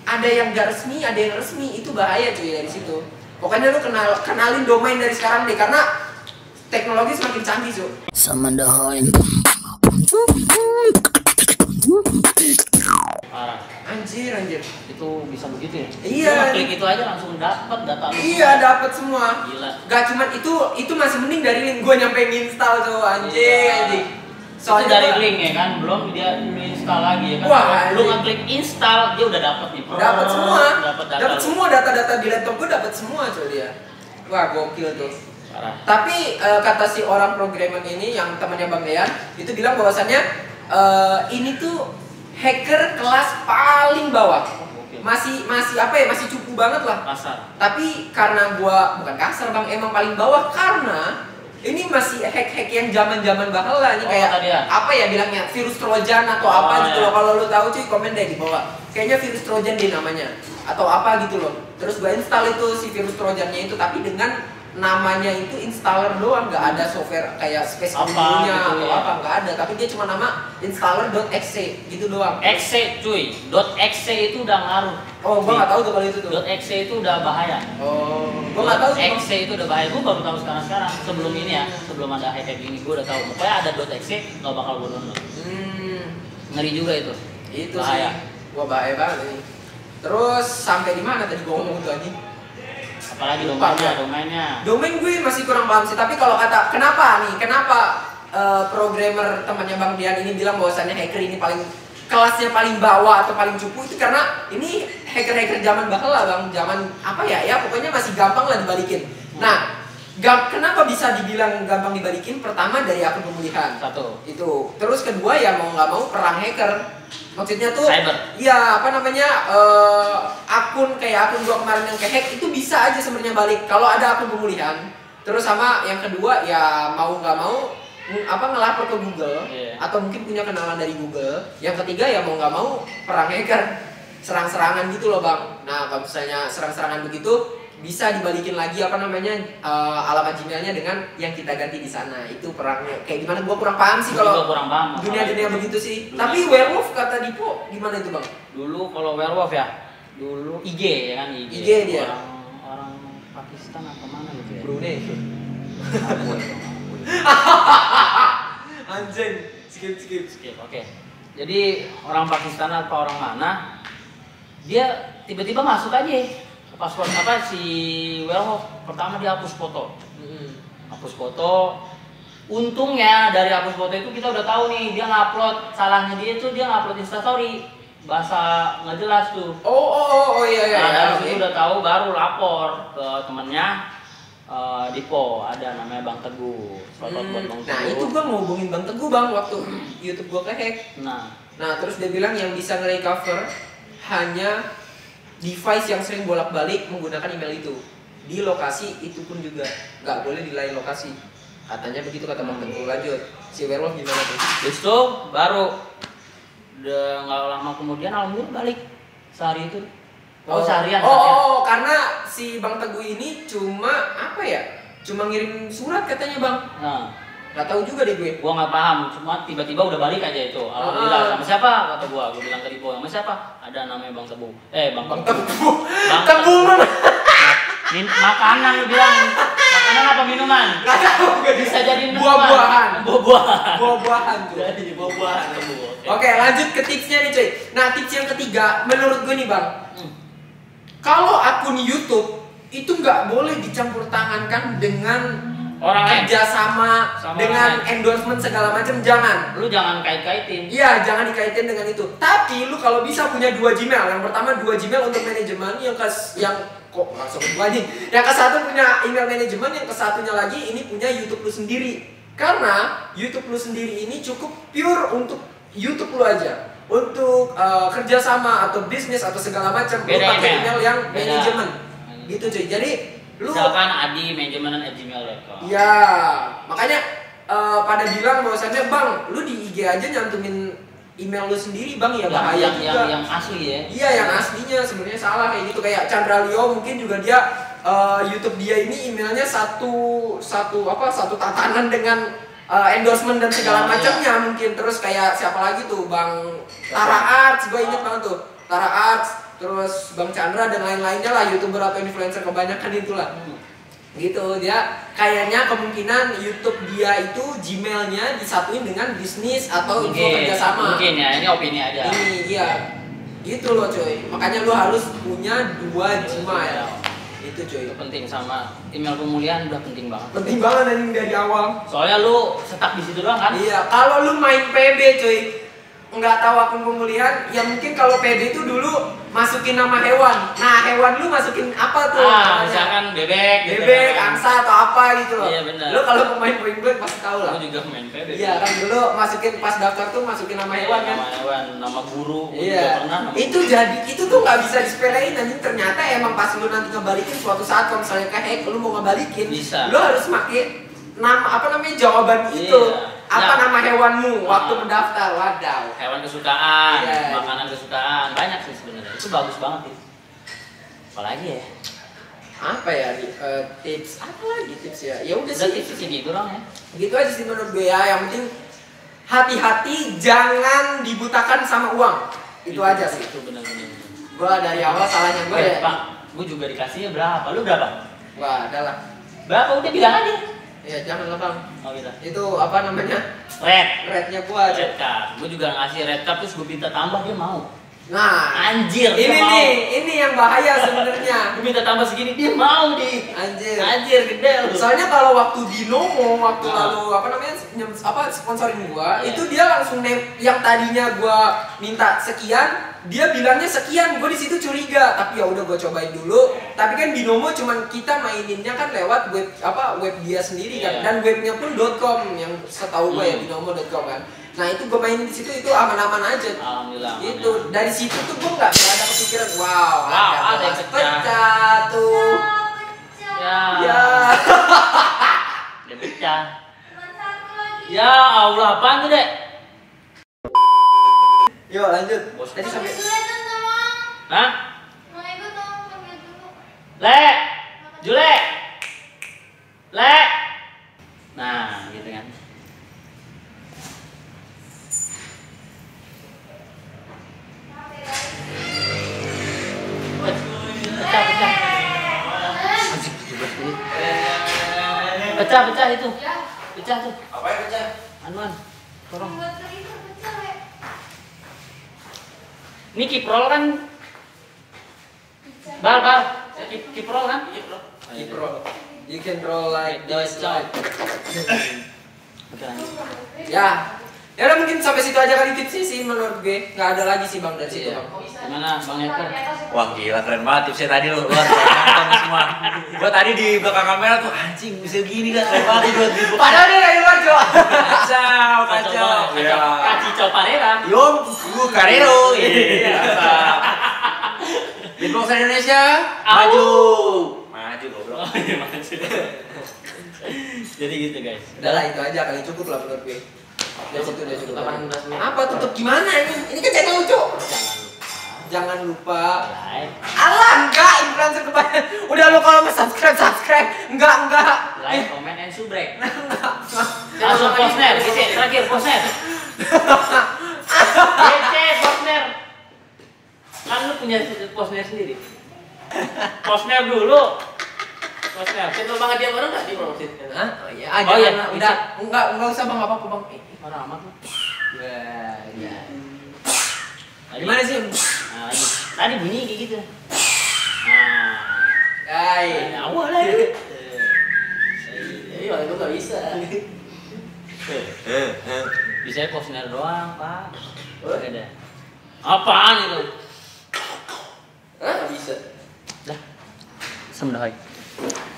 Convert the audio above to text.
ada yang gak resmi, ada yang resmi, itu bahaya cuy dari situ. Pokoknya lu kenalin domain dari sekarang deh, karena teknologi semakin canggih cuy. Anjir. Itu bisa begitu ya? Iya. Klik itu aja langsung dapat data lu. Iya, dapat semua. Gila. Gak cuman itu masih mending dari link gue nyampe install tuh anjing. Iya. Soalnya itu dari link ya kan, belum dia install lagi ya kan. Wah, lu ngeklik install dia udah dapat nih. Dapat semua. Dapat semua data-data di laptop gue, dapat semua coy dia. Wah, gokil tuh. Parah. Tapi kata si orang programmer ini yang temannya Bang Dean itu bilang bahwasannya ini tuh hacker kelas paling bawah. Masih apa ya? Masih cupu banget lah. Kasar. Tapi karena gua bukan kasar Bang, emang paling bawah karena ini masih hack-hack yang zaman-zaman baheula nih, kayak apa ya bilangnya, virus trojan atau apa gitu loh. Kalau lu tahu cuy komen deh di bawah. Kayaknya virus trojan deh namanya atau apa gitu loh. Terus gua install itu si virus trojannya itu, tapi dengan namanya itu installer doang, nggak ada software kayak space Guru-nya gitu atau ya. apa, nggak ada. Tapi dia cuma nama installer.exe gitu doang. .exe cuy, .exe itu udah ngaruh. Oh, gua nggak tahu tuh kalau itu tuh. .exe itu udah bahaya. Oh, gua nggak tahu. .exe itu udah bahaya. Gua baru tahu sekarang. Sebelum ini ya, sebelum ada hack ini gua udah tahu. Pokoknya ada .exe nggak bakal gua download. Ngeri juga itu. Itu bahaya. Sih. Wah, bahaya banget nih. Terus sampai di mana tadi gua ngomong tuh anjing? Apalagi domainnya. Domain gue masih kurang paham sih. Tapi kalau kata kenapa programmer temannya Bang Dian ini bilang bahwasannya hacker ini paling kelasnya paling bawah atau paling cupu, itu karena ini hacker-hacker zaman baheula Bang, zaman apa ya pokoknya masih gampang lah dibalikin. Nah, kenapa bisa dibilang gampang dibalikin? Pertama dari akun pemulihan. Satu. Itu. Terus kedua ya mau nggak mau perang hacker. Maksudnya tuh, cyber. Iya akun kayak akun gua kemarin yang kehack itu bisa aja sebenarnya balik kalau ada akun pemulihan. Terus sama yang kedua ya mau nggak mau ngelapor ke Google, atau mungkin punya kenalan dari Google. Yang ketiga ya mau nggak mau perang hacker, serang-serangan gitu loh Bang. Nah kalau misalnya serang-serangan begitu bisa dibalikin lagi alamat Gmailnya dengan yang kita ganti di sana. Itu perangnya kayak gimana gua kurang paham sih kalau dunia begitu sih. Tapi werewolf kata Dipo gimana itu Bang? Dulu kalau werewolf ya, dulu IG ya kan, IG dia orang Pakistan apa mana gitu ya, Brunei. Anjing, skip. Oke. Jadi orang Pakistan atau orang mana, dia tiba-tiba masuk aja password si werewolf. Pertama dia hapus foto. Hapus foto. Untungnya dari hapus foto itu kita udah tahu nih dia ngupload, salahnya dia tuh dia ngupload Instastory bahasa nggak jelas tuh. Oh iya. Nah, dari situ udah tahu, baru lapor ke temennya Dipo, ada namanya Bang Teguh. Buat Bang Teguh. Nah itu gua ngehubungin Bang Teguh Bang waktu YouTube gua kehack. Nah terus dia bilang yang bisa nge-recover hanya device yang sering bolak-balik menggunakan email itu. Di lokasi itu pun juga nggak boleh di lain lokasi. Katanya begitu kata Bang Teguh. Lanjut, si werewolf gimana tuh? Justru baru udah nggak lama kemudian alhamdulillah balik sehari itu. Seharian. Karena si Bang Teguh ini cuma cuma ngirim surat katanya Bang. Gak tahu juga deh gue. Gua nggak paham, cuma tiba-tiba udah balik aja itu. Alhamdulillah. Sama siapa? Kata gua bilang ke Dipo, sama siapa? Ada namanya Bang Teguh. Bang Teguh. Makanan lu bilang. Makanan apa minuman? Gak tahu. Bisa jadi buah-buahan. Buah-buahan tuh. Jadi buah-buahan. Oke, lanjut ke tipsnya nih cuy. Nah tips yang ketiga menurut gue nih Bang, kalau akun YouTube itu nggak boleh dicampur tangankan dengan orang kerjasama dengan endorsement segala macam, jangan. Lu jangan kait-kaitin. Iya, jangan dikaitin dengan itu. Tapi lu kalau bisa punya 2 Gmail. Yang pertama 2 Gmail untuk manajemen, yang ke satu punya email manajemen, yang ke satunya lagi ini punya YouTube lu sendiri. Karena YouTube lu sendiri ini cukup pure untuk YouTube lu aja. Untuk kerjasama atau bisnis atau segala macam, lu pakai email yang manajemen. Gitu cuy. Jadi misalkan adi@gmail.com. Iya, makanya pada bilang bahwasannya Bang, lu di IG aja nyantumin email lu sendiri Bang, ya bahaya juga. Yang asli ya. Iya, yang aslinya sebenarnya salah kayak gitu. Kayak Chandra Leo mungkin juga dia YouTube dia ini emailnya satu tatanan dengan endorsement dan segala macamnya mungkin. Terus kayak siapa lagi tuh Bang Tara Arts, gue inget banget tuh Tara Arts. terus Bang Chandra dan lain-lainnya lah, YouTuber atau influencer kebanyakan itulah. Gitu, dia kayaknya kemungkinan YouTube dia itu Gmailnya disatuin dengan bisnis atau info kerjasama. Mungkin ya, ini opini aja. Ini iya, gitu loh cuy. Makanya lu harus punya 2 Gmail. Itu cuy. Itu penting, sama email pemulihan udah penting banget. Penting banget dari awal. Soalnya lu stuck di situ doang kan? Iya, kalau lu main PB cuy, nggak tahu akun pemulihan, ya mungkin kalau PB itu dulu masukin nama hewan. Nah, hewan lu masukin apa tuh? Misalkan bebek, bebek, angsa atau apa gitu loh. Iya benar. Lu kalau pemain Point Blank pasti tahu lah. Lu juga main PB. Iya kan, dulu masukin pas daftar tuh masukin nama hewan kan. Nama hewan, nama guru. Iya. Itu jadi itu tuh nggak bisa disepelein, anjing. Ternyata emang pas lu nanti ngebalikin suatu saat kalau misalnya kayak lu mau ngebalikin, bisa. Lu harus pakai nama apa namanya jawaban itu. Apa nama hewanmu waktu mendaftar? Wadaw. Hewan kesukaan, makanan kesukaan, banyak sih sebenarnya. Itu bagus banget sih. Apalagi ya? Apa ya? Tips apa lagi tips ya? Ya udah sih tips gitu lah ya. Gitu aja sih menurut gue ya. Yang penting hati-hati, jangan dibutakan sama uang. Itu aja sih. Itu benar-benar. Gua dari awal salahnya gue ya. Pak, gue juga dikasihnya berapa? Lu berapa? Wah, adalah. Berapa? Udah bilang aja. Ya jangan lah bang. Oh gitu. Itu apa namanya? Rednya gua aja. Red card. Gue juga ngasih red card terus gue minta tambah, dia mau. Nah, anjir. Ini yang bahaya sebenarnya. Gue minta tambah segini, dia mau di. Anjir gede lu. Soalnya kalau waktu Binomo lalu apa namanya sponsorin gua, itu dia langsung yang tadinya gua minta sekian, dia bilangnya sekian. Gua di situ curiga, tapi ya udah gua cobain dulu. Tapi kan Binomo cuman kita maininnya kan lewat web dia sendiri kan, dan webnya pun .com yang setahu gua ya binomo.com kan. Nah itu gue mainin di situ itu aman-aman aja. Alhamdulillah. Itu dari situ tuh gue nggak ada kepikiran ada yang pecah tuh. Ya. Dia pecah. Ya Allah, apaan tuh dek? Yuk lanjut. Tadi sampai. Hah? Jule. Nah, gitu kan. Pecah itu. Pecah tuh. Apa yang pecah? Anuan. Tolong. Ini kiprol kan? Bar. Kiprol kan? Kiprol. You can roll like this. Ya udah mungkin sampai situ aja kali tipsnya sih menurut gue. Nggak ada lagi sih bang dari situ bang. Gimana bang Eko? Wah gila keren banget tipsnya tadi lo. Nonton semua. Gua tadi di belakang kamera tuh anjing bisa gini kan keren banget di. Padahal dia dari luar coba. Kacau. Kacau Parera. Yom, gua Carrero. Iya. Beatbox Indonesia maju goblok. Jadi gitu guys. Udahlah itu aja kali cukup lah menurut gue. Dari situ udah cukup. Apa tutup gimana ini? Ini kan channel lucu. Jangan lupa. Alah enggak influencer kebanyakan. Udah lu kalau mau subscribe. Enggak. Like, comment, and subrek. Langsung postner, gitu. Terakhir postner. Postner. Kan lu punya postner sendiri. Postner dulu. Postner. Channel banget dia orang enggak dipromosin. Hah? Oh iya, udah. Enggak usah bang apa-apa bang. Marah amat lu. Ya. Gimana sih? Nah, tadi bunyi kayak gitu. Nah, awal lah. Iya, itu nggak bisa. Bisa postner doang, Pak. Oke deh. Apaan itu? Hah? Bisa. Dah. Semdahai.